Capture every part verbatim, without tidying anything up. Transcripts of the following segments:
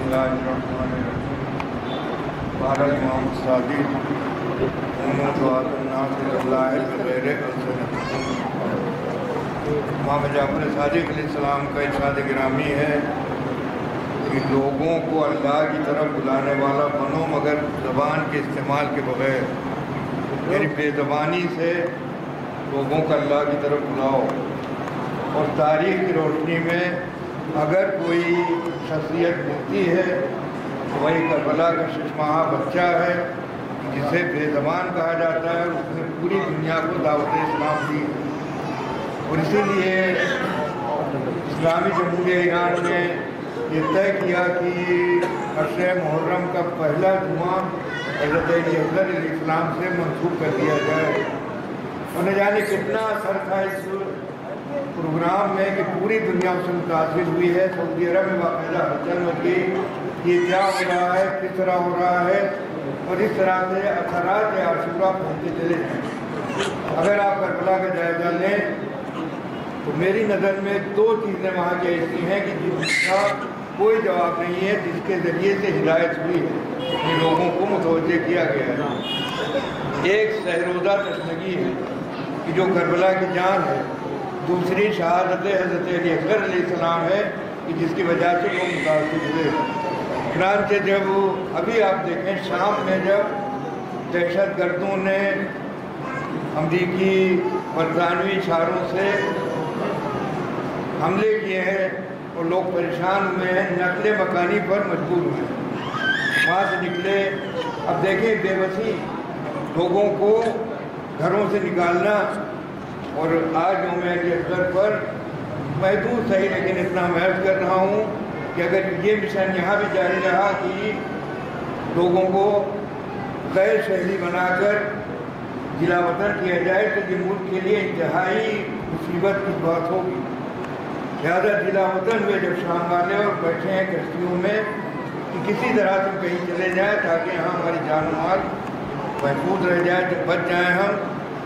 اللہ الرحمن الرحیم قال الامام الصادق دعات الناس اللہ بغیر امام جعفر صادق علیہ السلام کا ارشاد گرامی ہے کہ لوگوں کو اللہ کی طرف بلانے والا بنو مگر زبان کے استعمال کے بغیر، یعنی بے زبانی سے لوگوں کو اللہ کی طرف بلاؤ۔ اور تاریخ کی روشنی میں اگر کوئی شخصیت ملتی ہے تو وہی کربلا کا شش ماہ بچہ ہے جسے بے زبان کہا جاتا ہے، اس نے پوری دنیا کو دعوت اسلام دی۔ اور اسی لیے اسلامی جمہوریہ ایران نے یہ طے کیا کہ عشرہ محرم کا پہلا جمعہ حضرت علی اکبر علیہ السلام سے منسوخ کر دیا جائے۔ اور نہ جانے کتنا اثر تھا اس پروگرام میں کہ پوری دنیا اس سے متاثر ہوئی ہے۔ سعودی عرب میں باقاعدہ ہلچل مچ گئی، یہ کیا ہو رہا ہے، کس طرح ہو رہا ہے، اور اس طرح سے اثرات عاشورہ پہنچتے چلے ہیں۔ اگر آپ کربلا کا جائزہ لیں تو میری نظر میں دو چیزیں وہاں کی ایسی ہیں کہ جس کا کوئی جواب نہیں ہے، جس کے ذریعے سے ہدایت ہوئی ہے، یہ لوگوں کو متوجہ کیا گیا ہے۔ ایک سہروزہ تشنگی ہے کہ جو کربلا کی جان ہے، دوسری شہادت حضرت علی اکبر علیہ السلام ہے کہ جس کی وجہ سے لوگ متاثر ہوئے۔ چنانچہ جب ابھی آپ دیکھیں شام میں جب دہشت گردوں نے امریکی برطانوی اشاروں سے حملے کیے ہیں اور لوگ پریشان ہوئے ہیں، نقل مکانی پر مجبور ہوئے ہیں، وہاں سے نکلے۔ اب دیکھیں بے بسی لوگوں کو گھروں سے نکالنا، اور آج یوم علی اکبر پر محدود صحیح لیکن اتنا محض کر رہا ہوں کہ اگر یہ مشن یہاں بھی جاری رہا کہ لوگوں کو غیر شہری بنا کر جلا وطن کیا جائے تو یہ ملک کے لیے انتہائی مصیبت کی بات ہوگی۔ لہٰذا جلا وطن ہوئے جب شام والے اور بیٹھے ہیں کشتیوں میں کہ کسی طرح سے کہیں چلے جائیں تاکہ یہاں ہماری جان و مال محفوظ رہ جائے، جب بچ جائیں ہم۔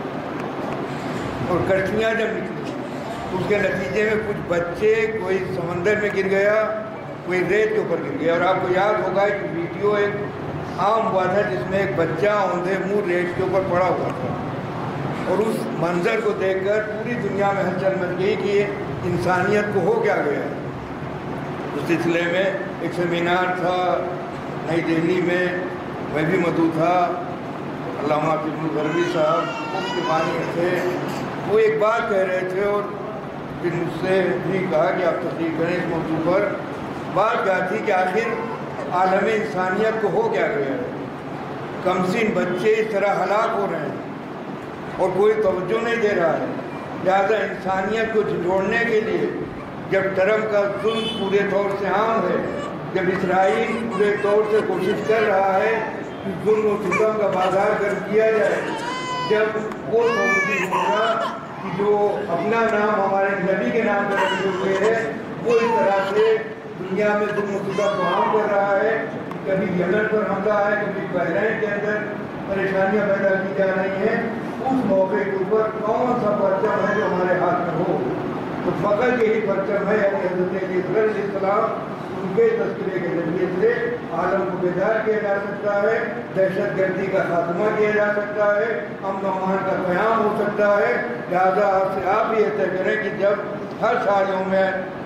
اور کشتیاں جب نکلی اس کے نتیجے میں کچھ بچے کوئی سمندر میں گر گیا، کوئی ریت کے اوپر گر گیا، اور آپ کو یاد ہوگا کہ ویڈیو ایک عام ہوا تھا جس میں ایک بچہ اوندھے منہ ریت کے اوپر پڑا ہوا تھا، اور اس منظر کو دیکھ کر پوری دنیا میں ہلچل مچ گئی کہ انسانیت کو ہو کیا گیا ہے۔ اس سلسلے میں ایک سیمینار تھا نئی دہلی میں، میں بھی مدعو تھا، علامہ ابن الغربی صاحب اس کے بانی تھے، وہ ایک بات کہہ رہے تھے اور پھر مجھ سے بھی کہا کہ آپ تقریر کریں اس موضوع پر۔ بات کیا تھی کہ آخر عالم انسانیت کو ہو کیا گیا ہے، کمسن بچے اس طرح ہلاک ہو رہے ہیں اور کوئی توجہ نہیں دے رہا ہے۔ لہٰذا انسانیت کو جھنجھوڑنے کے لیے جب ٹرمپ کا ظلم پورے طور سے عام ہے، جب اسرائیل پورے طور سے کوشش کر رہا ہے کہ ظلم و ستم کا بازار کر کیا جائے، جب وہ سعودی ہوگا کہ جو اپنا نام ہمارے نبی کے نام پر رکھے ہوئے ہے، وہ اس طرح سے دنیا میں ظلم و ستم کو عام کر رہا ہے، کبھی یمن پر حملہ ہے، کبھی بحرین کے اندر پریشانیاں پیدا کی جا رہی ہیں، اس موقع کے اوپر کون سا پرچم ہے جو ہمارے ہاتھ میں ہو؟ تو فقط یہی پرچم ہے کہ حضرت علی اکبر علیہ السلام ان کے تذکرے کے ذریعے سے عالم کو بیدار کیا جا سکتا ہے، دہشت گردی کا خاتمہ کیا جا سکتا ہے، امن و امان کا قیام ہو سکتا ہے۔ لہٰذا آپ سے آپ یہ طے کریں کہ جب ہر سالوں میں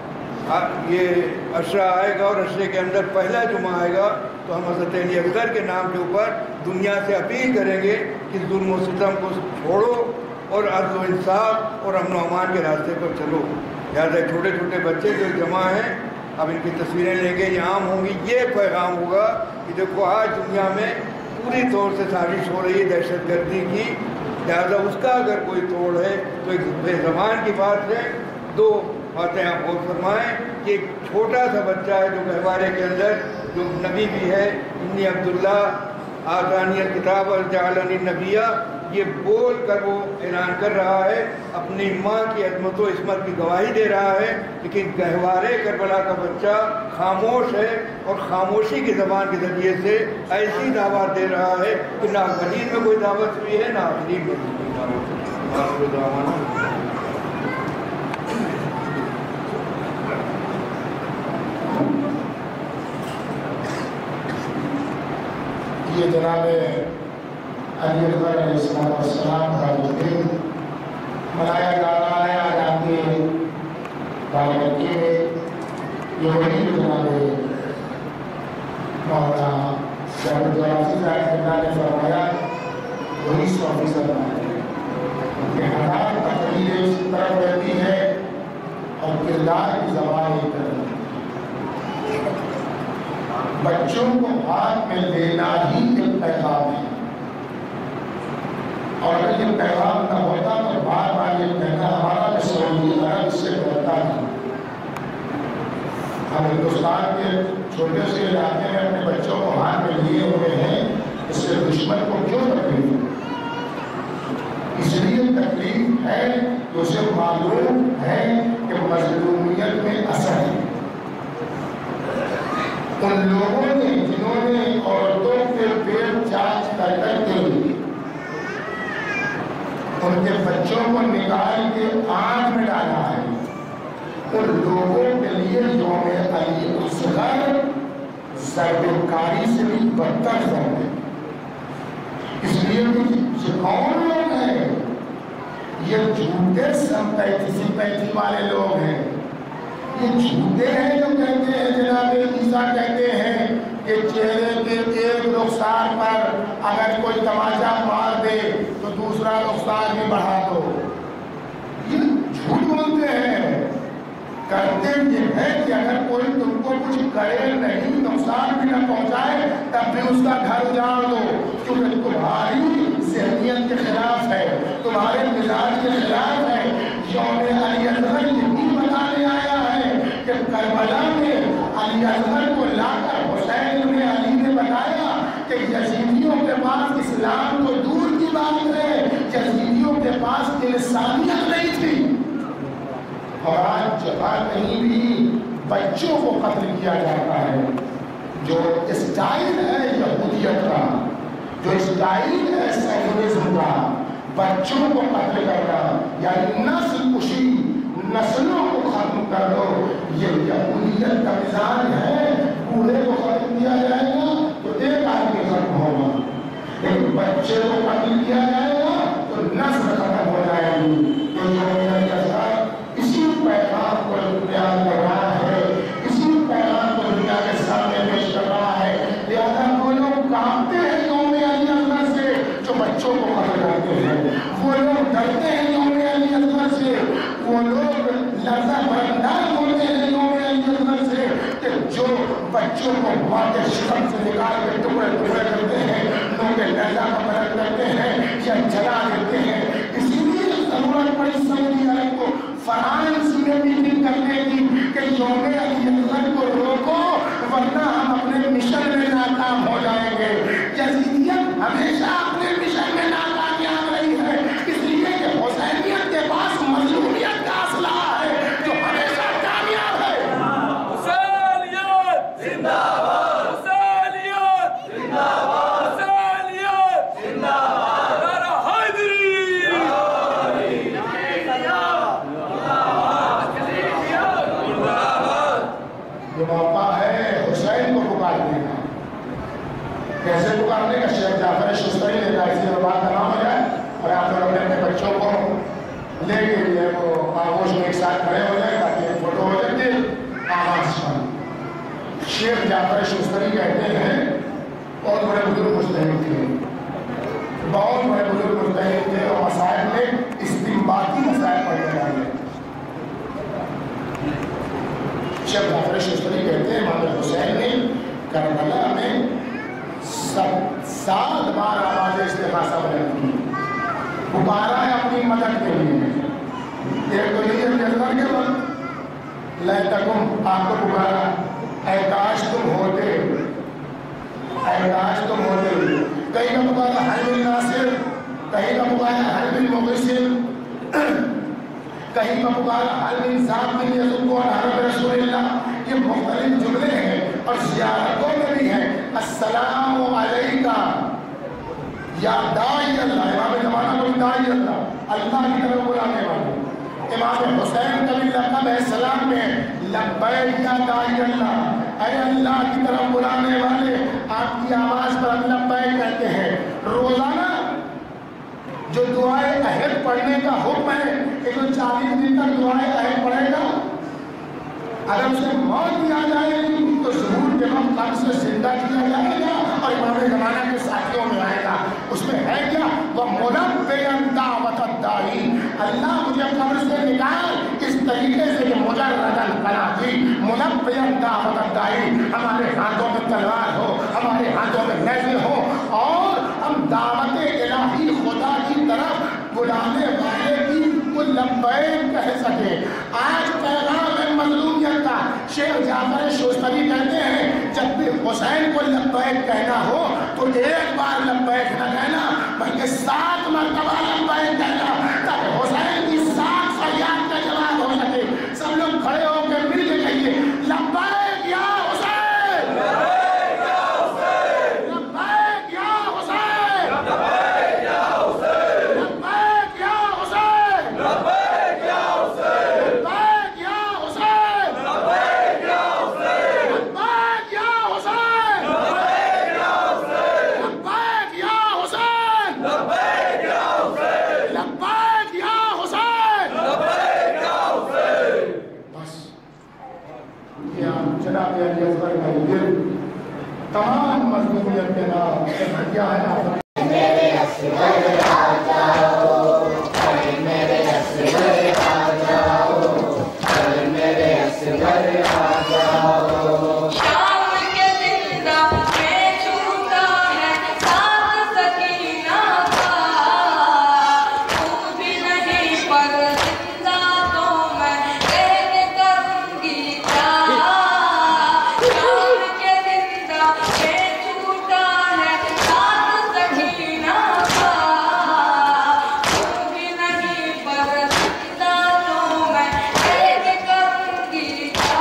یہ عشرہ آئے گا اور عشرے کے اندر پہلا جمعہ آئے گا تو ہم حضرت علی اکبر کے نام کے اوپر دنیا سے اپیل کریں گے کہ ظلم و ستم کو چھوڑو اور عدل و انصاف اور امن و امان کے راستے پر چلو۔ لہٰذا چھوٹے چھوٹے بچے جو جمع ہیں، اب ان کی تصویریں لیں گے، یہ عام ہوں گی، یہ پیغام ہوگا کہ دیکھو آج دنیا میں پوری طور سے سازش ہو رہی ہے دہشت گردی کی، لہٰذا اس کا اگر کوئی توڑ ہے تو ایک بے زبان کی بات ہے۔ دو باتیں آپ غور فرمائیں کہ ایک چھوٹا سا بچہ ہے جو گہوارے کے اندر جو نبی بھی ہے، انی عبداللہ آتانی الکتاب وجعلنی نبیہ، یہ بول کر وہ اعلان کر رہا ہے، اپنی ماں کی عظمت و عصمت کی گواہی دے رہا ہے، لیکن گہوارے کربلا کا بچہ خاموش ہے اور خاموشی کی زبان کے ذریعے سے ایسی دعوت دے رہا ہے کہ نہ اولین میں کوئی دعوت ہوئی ہے، نہ آخرین میں کوئی دعوت ہوئی ہے۔ یہ جناب علی اکبر علیہ السلام کا دن منایا جا رہا ہے آج آپ کے بارگاہ میں. یہ وہی جناب مولانا شاہد جواسی صاحب نے فرمایا وہی سو فیصد ہے کہ حالات تقریر اس طرف رہتی ہے اور کردار کی زبان ہی کرتی ہے. بچوں کو ہاتھ میں لینا ہی ایک پیغام ہے اور اگر یہ پیغام نہ ہوتا تو بار بار یہ کہنا ہمارا کہ سعودی عرب اس سے بہتا نہیں. ہم ہندوستان کے چھوٹے سے علاقے میں اپنے بچوں کو ہاتھ میں لیے ہوئے ہیں. اس سے دشمن کو کیوں تکلیف ہے؟ اس لیے تکلیف ہے کہ اسے معلوم ہے کہ مظلومیت میں اثر ہے. ان لوگوں نے جنہوں نے عورتوں کے پیٹ چاچ کر کر کے ان کے بچوں کو نکال کے آگ میں ڈالا ہے، ان لوگوں کے لیے یوم علی اصغر ضربکاری سے بھی بدتر ضرب ہے. اس لیے یہ کون لوگ ہیں؟ یہ جھوٹے سمپیتھی پیتھی والے لوگ ہیں. یہ جھوٹے ہیں جو کہتے ہیں جناب عیسیٰ کہتے ہیں کہ چہرے کے ایک رخسار پر اگر کوئی تماچا مار دے تو دوسرا رخسار بھی بڑھا دو. یہ جھوٹ بولتے ہیں. کرتے یہ ہے کہ اگر کوئی تم کو کچھ کرے نہیں، نقصان بھی نہ پہنچائے، تب بھی اس کا گھر اجاڑ دو، کیونکہ تمہاری ذہنیت کے خلاف ہے، تمہارے مزاج کے خلاف ہے. یوم علی اصغر یہی بتانے آیا ہے کہ کربلا میں علی اصغر کو لا کر حسین ابن علی نے بتایا کہ یزیدیوں کے پاس اسلام تو دور کی بات ہے، یزیدیوں کے پاس انسانیت نہیں تھی. اور آج جہاں کہیں بھی بچوں کو قتل کیا جاتا ہے، جو اسٹائل ہے یہودیت کا، جو اسٹائل ہے سیکولرزم کا، بچوں کو قتل کرنا یعنی نسل کشی، نسلوں کو ختم کر دو، یہ یہودیت کا مزاج ہے. بوڑھے کو ختم کیا جائے گا تو ایک آدمی ختم ہوگا، لیکن بچے کو قتل کیا جائے گا تو نسل ختم ہو جائے گی. تو اسی پیغام کو بیان کر رہا ہے، اسی پیغام کو دنیا کے سامنے پیش کر رہا ہے. لہذا وہ لوگ کانپتے ہیں یوم علی اصغر سے جو بچوں کو قتل کرتے ہیں، وہ لوگ ڈرتے ہیں یوم علی اصغر سے، وہ لوگ لرزہ بردار ہوتے ہیں یوم علی اصغر سے کہ جو بچوں کو ماتے شکم سے نکال کے ٹکڑے ٹکڑے کرتے ہیں، لوگ لرزہ کا پلٹ کرتے ہیں یا جلا دیتے ہیں. اسی لیے ضرورت پڑی سعودی عرب کو فرانس میں میٹنگ کرنے کی کہ یوم علی اصغر کو روکو ورنہ ہم اپنے مشن میں ناکام ہو جائیں گے. یزیدیت ہمیشہ اپنے مشن میں ناکامیاب رہی ہے، اس لیے کہ حسینیت کے پاس مظلومیت کا اسلحہ ہے جو ہمیشہ کامیاب ہے. حسینیت زندہ باد، حسینیت زندہ باد، حسینیت زندہ باد، نعرہ حیدری. یہ موقع ہے حسین کو پکارنے کا. کیسے پکارنے کا؟ شیخ جعفر شستری نے کہا اسی میں بات تمام ہو جائے اور آپ لوگ اپنے اپنے بچوں کو لے کے لیے وہ آغوش میں ایک ساتھ کھڑے ہو جائے تاکہ فوٹو ہو جائے آواز پر. شیخ جعفر شستری کہتے ہیں بہت بڑے بزرگ مجتہد تھے، بہت بڑے بزرگ مجتہد تھے اور مسائل میں استنباطی مسائل پڑھنے والے. شیخ جعفر شستری کہتے ہیں امام حسین نے کربلا میں سب سات بار آواز استغاثہ بلند کی، پکارا ہے اپنی مدد کے لیے. ایک تو یہ اصغر کے وقت لیتکم آپ کو پکارا اے کاش تم ہوتے، اے کاش تم ہوتے. کہیں کا پکارا حل بن ناصر، کہیں کا پکارا حل بن مغسل، کہیں کا پکارا حل بن صاحب بن یزد کو حرب رسول اللہ. یہ مختلف جملے ہیں اور زیارتوں میں بھی ہیں. السلام علیکہ یا داعی اللہ، امام زمانہ کو بھی داعی اللہ، اللہ کی طرف بلانے والے. امام حسین کا بھی لقب ہے سلام میں لبیک یا داعی اللہ، اے اللہ کی طرف بلانے والے آپ کی آواز پر ہم لبیک کہتے ہیں. روزانہ جو دعائے عہد پڑھنے کا حکم ہے کہ جو چالیس دن تک دعائے عہد پڑھے گا اگر اسے موت بھی آ جائے گی تو ظہور کے وقت قبر سے زندہ کیا جائے گا اور امام زمانہ کے ساتھیوں میں آئے گا. اس میں ہے کیا؟ وَمُلَبِّيًا دَعْوَةَ الدَّاعِي. اللہ مجھے قبر سے نکال اس طریقے سے کہ مجرداً قناتی مُلَبِّيًا دَعْوَةَ الدَّاعِي. ہمارے ہاتھوں میں تلوار ہو، ہمارے ہاتھوں میں نیزے ہو اور ہم دعوت الہی خدا کی طرف بلانے والے کی کو لبیک کہہ سکے. آج پیغام مظلومیت کا شیخ جعفر شوستری کہتے ہیں جب بھی حسین کو لبیک کہنا ہو تو ایک بار لبیک نہ کہنا بلکہ سات مرتبہ لبیک کہنا تاکہ حسین کی سات فریاد کا جواب ہو سکے. سب لوگ کھڑے ہو کے مل کے کہیے لبیک یا حسین، لبیک یا حسین، لبیک یا حسین، لبیک یا حسین، لبیک یا حسین، لبیک یا حسین، لبیک یا حسین، لبیک یا حسین، لبیک یا حسین، لبیک یا حسین، لبیک یا حسین، لبیک یا حسین، لبیک یا حسین، لبیک یا حسین. بس یہ جناب علی اصغر کا دل تمام مظلومیت کے نام کیا ہے آپ میرے اصغر آ جاؤ، اے میرے اصغر آ جاؤ، اے میرے اصغر آ جاؤ. شام کے زندہ میں چھوٹا ہے ساتھ سکینہ کا، تو بھی نہیں پر زندہ تو میں قید کروں گی کیا. شام کے زندہ میں چھوٹا ہے ساتھ سکینہ کا، تو بھی نہیں پر زندہ تو میں قید کروں گی کیا.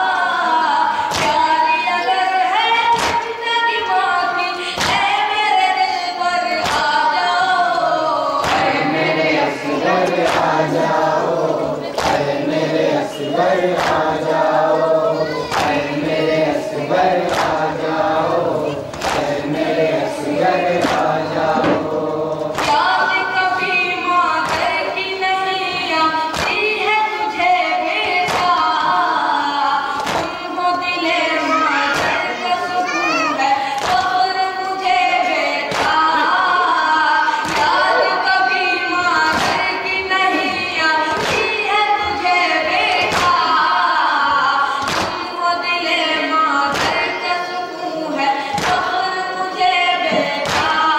پیاری اگر ہے زندگی باقی اے میرے دل پر آ جاؤ، اے میرے اصغر آ جاؤ، اے میرے اصغر آ جاؤ، اے میرے اصغر آ جاؤ، اے میرے اصغر آ جاؤ. یاد کبھی مادر کی نہیں آتی ہے تجھے بیٹا، تم ہو دل مادر کا سکون ہے فخر مجھے بیٹا. یاد کبھی مادر کی نہیں آتی ہے تجھے بیٹا، تم ہو دل مادر کا سکون ہے فخر مجھے بیٹا.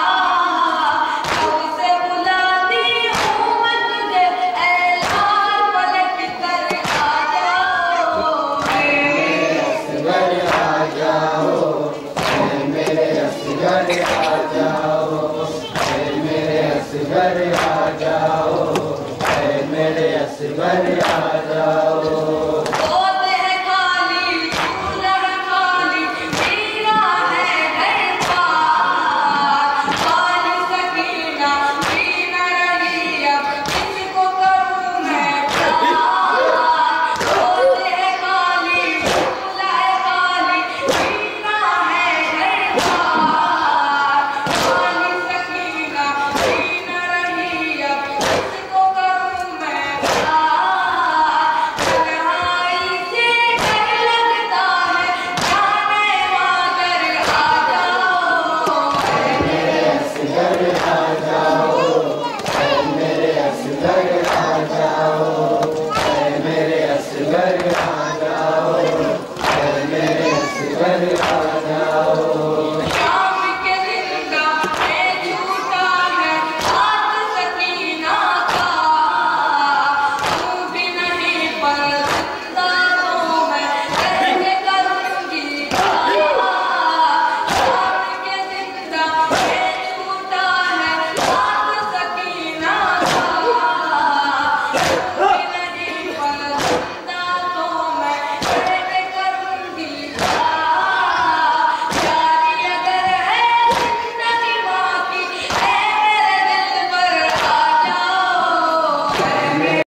کب سے بلاتی ہوں میں تجھے اے لال ملک کر آ جاؤ، میرے اصغر آ جاؤ، اے میرے اصغر آ جاؤ، اے میرے اصغر آ جاؤ، اے میرے اصغر آ جاؤ.